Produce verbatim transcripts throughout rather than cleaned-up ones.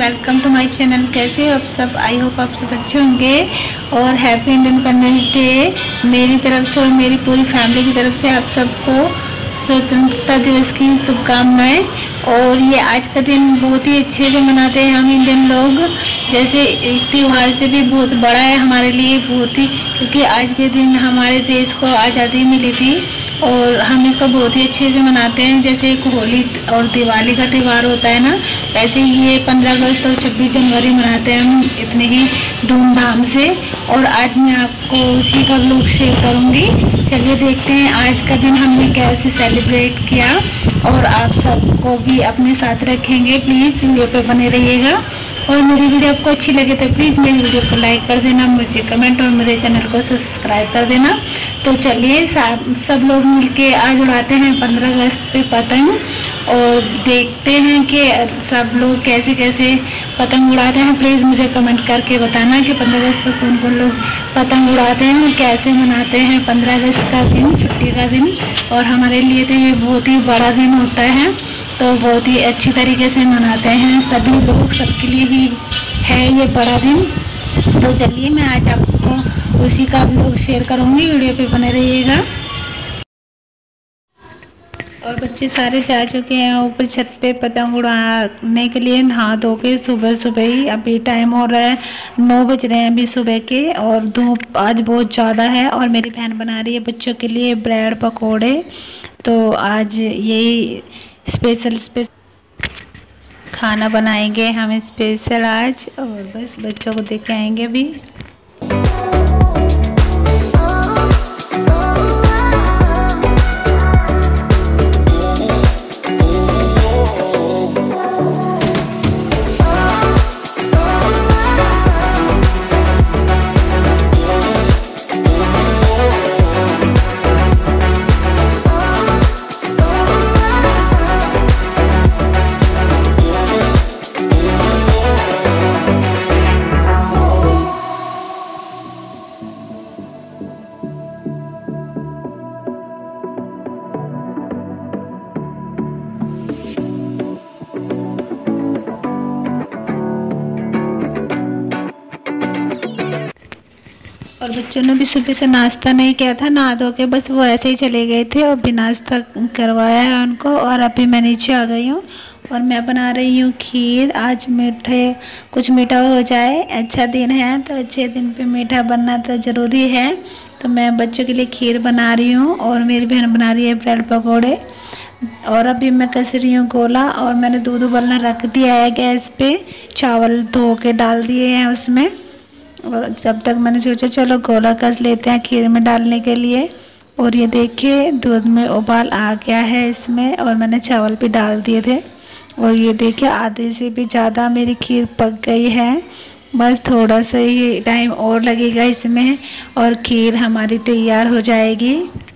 Welcome to my channel. कैसे हो आप सब? आई होप आप सब अच्छे होंगे और हैप्पी इंडिपेंडेंस डे मेरी तरफ से और मेरी पूरी फैमिली की तरफ से आप सबको स्वतंत्रता दिवस की शुभकामनाएं। और ये आज का दिन बहुत ही अच्छे से मनाते हैं हम इंडियन लोग, जैसे एक त्यौहार से भी बहुत बड़ा है हमारे लिए, बहुत ही, क्योंकि आज के दिन हमारे देश को आज़ादी मिली थी और हम इसको बहुत ही अच्छे से मनाते हैं। जैसे एक होली और दिवाली का त्यौहार होता है ना, वैसे ही ये पंद्रह अगस्त और छब्बीस जनवरी मनाते हैं हम इतने ही धूमधाम से। और आज मैं आपको उसी का व्लॉग शेयर करूंगी। चलिए देखते हैं आज का दिन हमने कैसे सेलिब्रेट किया और आप सबको भी अपने साथ रखेंगे। प्लीज़ वीडियो पे बने रहिएगा और मेरी वीडियो आपको अच्छी लगे तो प्लीज़ मेरी वीडियो को लाइक कर देना, मुझे कमेंट और मेरे चैनल को सब्सक्राइब कर देना। तो चलिए सब लोग मिलके आज उड़ाते हैं पंद्रह अगस्त पे पतंग और देखते हैं कि सब लोग कैसे कैसे पतंग उड़ाते हैं। प्लीज़ मुझे कमेंट करके बताना कि पंद्रह अगस्त पर कौन कौन लोग पतंग उड़ाते हैं और कैसे मनाते हैं पंद्रह अगस्त का दिन, छुट्टी का दिन। और हमारे लिए तो ये बहुत ही बड़ा दिन होता है, तो बहुत ही अच्छी तरीके से मनाते हैं सभी लोग, सबके लिए ही है ये बड़ा दिन। तो चलिए मैं आज आपको उसी का व्लॉग शेयर करूँगी, वीडियो पे बने रहिएगा। और बच्चे सारे जा चुके हैं ऊपर छत पे पतंग उड़ाने के लिए, नहा धो के सुबह सुबह ही। अभी टाइम हो रहा है नौ बज रहे हैं अभी सुबह के, और धूप आज बहुत ज़्यादा है। और मेरी बहन बना रही है बच्चों के लिए ब्रेड पकोड़े, तो आज यही स्पेशल स्पेशल खाना बनाएंगे हम स्पेशल आज, और बस बच्चों को देख के आएंगे अभी। और बच्चों ने भी सुबह से नाश्ता नहीं किया था, नहा धो के बस वो ऐसे ही चले गए थे और भी नाश्ता करवाया है उनको। और अभी मैं नीचे आ गई हूँ और मैं बना रही हूँ खीर। आज मीठे कुछ मीठा हो जाए, अच्छा दिन है तो अच्छे दिन पे मीठा बनना तो ज़रूरी है। तो मैं बच्चों के लिए खीर बना रही हूँ और मेरी बहन बना रही है ब्रेड पकौड़े। और अभी मैं कस रही हूँ गोला, और मैंने दूध उबलना रख दिया है गैस पे, चावल धो के डाल दिए हैं उसमें। और जब तक मैंने सोचा चलो गोला कस लेते हैं खीर में डालने के लिए। और ये देखिए दूध में उबाल आ गया है इसमें, और मैंने चावल भी डाल दिए थे। और ये देखिए आधे से भी ज़्यादा मेरी खीर पक गई है, बस थोड़ा सा ही टाइम और लगेगा इसमें और खीर हमारी तैयार हो जाएगी।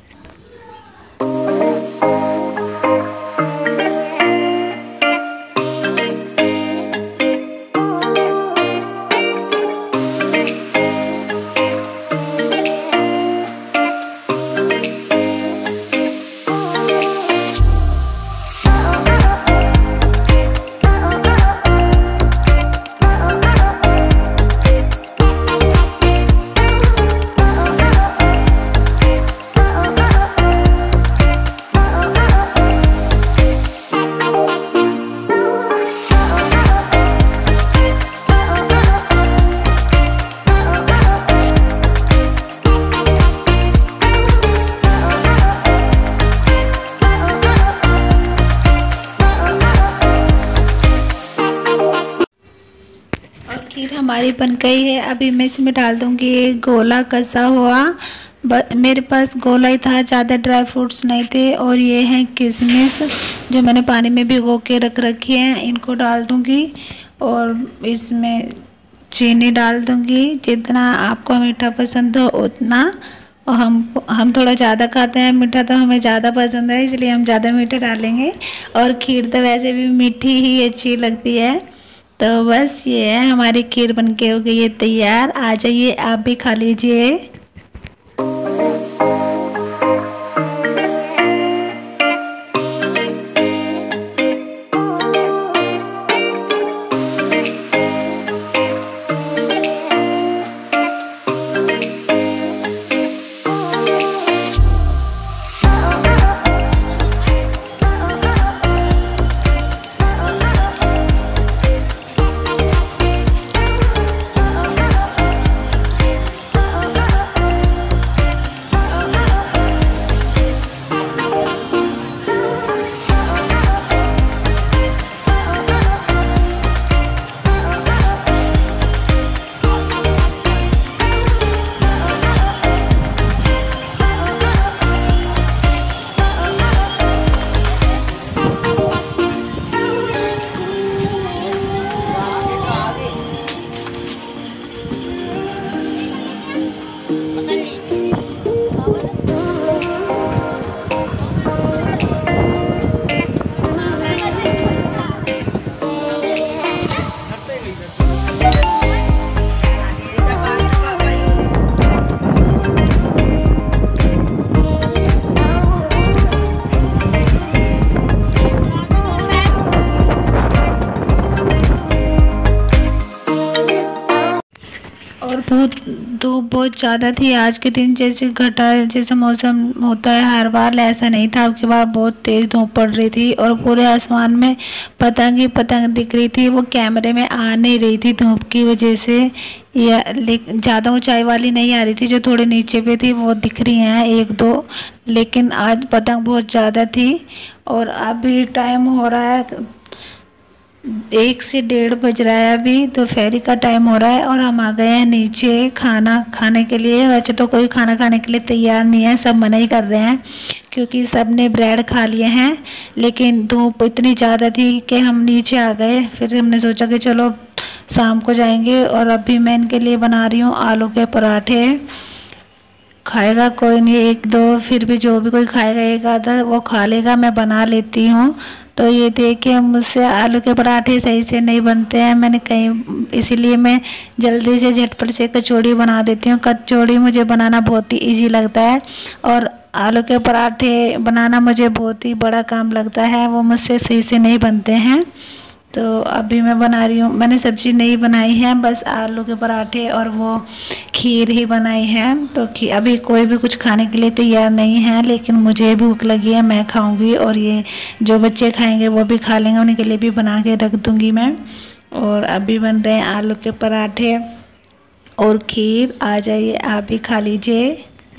खीर हमारी बन गई है। अभी मैं इसमें डाल दूंगी एक गोला कसा हुआ, मेरे पास गोला ही था, ज़्यादा ड्राई फ्रूट्स नहीं थे। और ये हैं किशमिश जो मैंने पानी में भिगो के रख रखी हैं, इनको डाल दूंगी। और इसमें चीनी डाल दूंगी, जितना आपको मीठा पसंद हो उतना। और हम हम थोड़ा ज़्यादा खाते हैं मीठा, तो हमें ज़्यादा पसंद है इसलिए हम ज़्यादा मीठा डालेंगे। और खीर तो वैसे भी मीठी ही अच्छी लगती है। तो बस ये है हमारी खीर बनके हो गई है तैयार। आ जाइए आप भी खा लीजिए। बहुत ज़्यादा थी। आज के दिन जैसे घटा जैसे मौसम होता है हर बार, ऐसा नहीं था। अब की बार बहुत तेज़ धूप पड़ रही थी और पूरे आसमान में पतंग ही पतंग दिख रही थी। वो कैमरे में आ नहीं रही थी धूप की वजह से, या लेकिन ज़्यादा ऊंचाई वाली नहीं आ रही थी, जो थोड़े नीचे पे थी वो दिख रही हैं एक दो। लेकिन आज पतंग बहुत ज़्यादा थी। और अभी टाइम हो रहा है एक से डेढ़ बज रहा है, अभी दोपहर का टाइम हो रहा है और हम आ गए हैं नीचे खाना खाने के लिए। वैसे तो कोई खाना खाने के लिए तैयार नहीं है, सब मना ही कर रहे हैं क्योंकि सब ने ब्रेड खा लिए हैं। लेकिन धूप इतनी ज़्यादा थी कि हम नीचे आ गए। फिर हमने सोचा कि चलो शाम को जाएंगे। और अभी मैं इनके लिए बना रही हूँ आलू के पराठे। खाएगा कोई नहीं, एक दो, फिर भी जो भी कोई खाएगा एक आधा वो खा लेगा, मैं बना लेती हूँ। तो ये देखिए मुझसे आलू के पराठे सही से नहीं बनते हैं, मैंने कहीं इसीलिए मैं जल्दी से झटपट से कचौड़ी बना देती हूँ। कचौड़ी मुझे बनाना बहुत ही इजी लगता है और आलू के पराठे बनाना मुझे बहुत ही बड़ा काम लगता है, वो मुझसे सही से नहीं बनते हैं। तो अभी मैं बना रही हूँ, मैंने सब्ज़ी नहीं बनाई है, बस आलू के पराठे और वो खीर ही बनाई है। तो अभी कोई भी कुछ खाने के लिए तैयार नहीं है, लेकिन मुझे भूख लगी है, मैं खाऊंगी और ये जो बच्चे खाएंगे वो भी खा लेंगे, उनके लिए भी बना के रख दूंगी मैं। और अभी बन रहे हैं आलू के पराठे और खीर। आ जाइए आप भी खा लीजिए।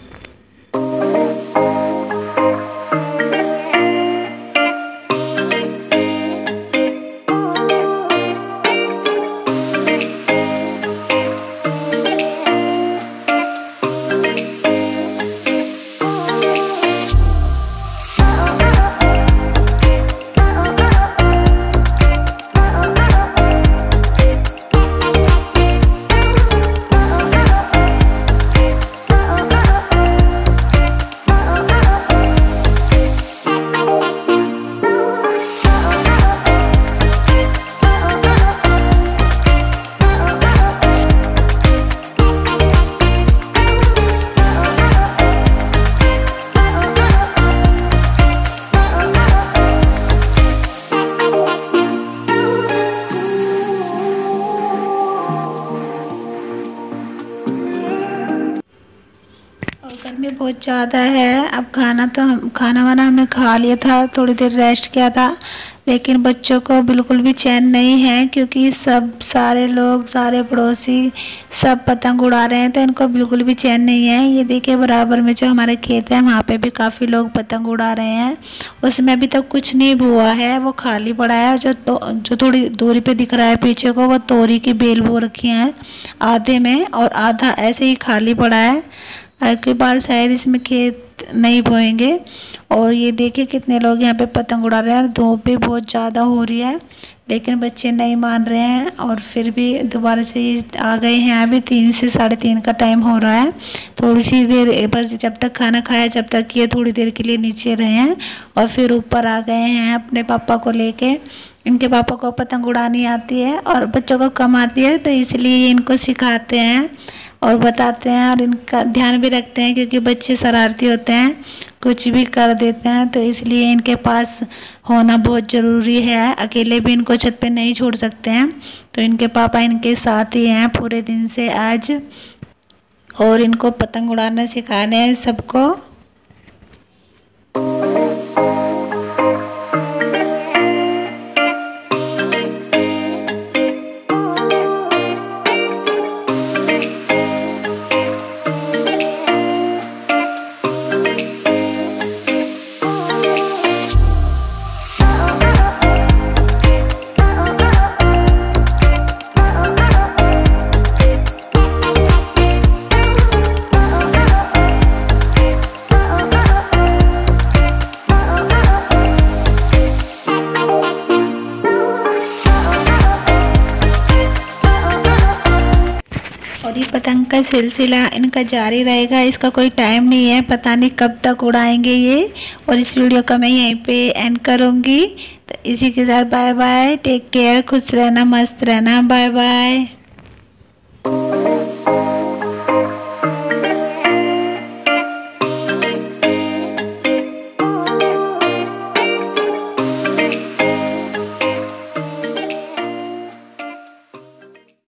गर्मी बहुत ज़्यादा है। अब खाना तो हम खाना वाना हमने खा लिया था, थोड़ी देर रेस्ट किया था, लेकिन बच्चों को बिल्कुल भी चैन नहीं है क्योंकि सब सारे लोग सारे पड़ोसी सब पतंग उड़ा रहे हैं, तो इनको बिल्कुल भी चैन नहीं है। ये देखिए बराबर में जो हमारे खेत है वहाँ पे भी काफ़ी लोग पतंग उड़ा रहे हैं, उसमें अभी तक कुछ नहीं हुआ है, वो खाली पड़ा है। जो तो, जो थोड़ी दूरी पे दिख रहा है पीछे को, वो तोरी की बेल बो रखी हैं आधे में और आधा ऐसे ही खाली पड़ा है। अगली बार शायद इसमें खेत नहीं बोएंगे। और ये देखिए कितने लोग यहाँ पे पतंग उड़ा रहे हैं। धूप भी बहुत ज़्यादा हो रही है, लेकिन बच्चे नहीं मान रहे हैं और फिर भी दोबारा से आ गए हैं। अभी तीन से साढ़े तीन का टाइम हो रहा है। थोड़ी सी देर बस जब तक खाना खाया जब तक ये थोड़ी देर के लिए नीचे रहे हैं और फिर ऊपर आ गए हैं अपने पापा को लेके। इनके पापा को पतंग उड़ानी आती है और बच्चों को कम आती है, तो इसलिए इनको सिखाते हैं और बताते हैं और इनका ध्यान भी रखते हैं क्योंकि बच्चे शरारती होते हैं, कुछ भी कर देते हैं, तो इसलिए इनके पास होना बहुत ज़रूरी है। अकेले भी इनको छत पे नहीं छोड़ सकते हैं, तो इनके पापा इनके साथ ही हैं पूरे दिन से आज और इनको पतंग उड़ाना सिखाने हैं सबको। और ये पतंग का सिलसिला इनका जारी रहेगा, इसका कोई टाइम नहीं है, पता नहीं कब तक उड़ाएंगे ये। और इस वीडियो का मैं यहीं पे एंड करूँगी। तो इसी के साथ बाय बाय, टेक केयर, खुश रहना, मस्त रहना, बाय बाय।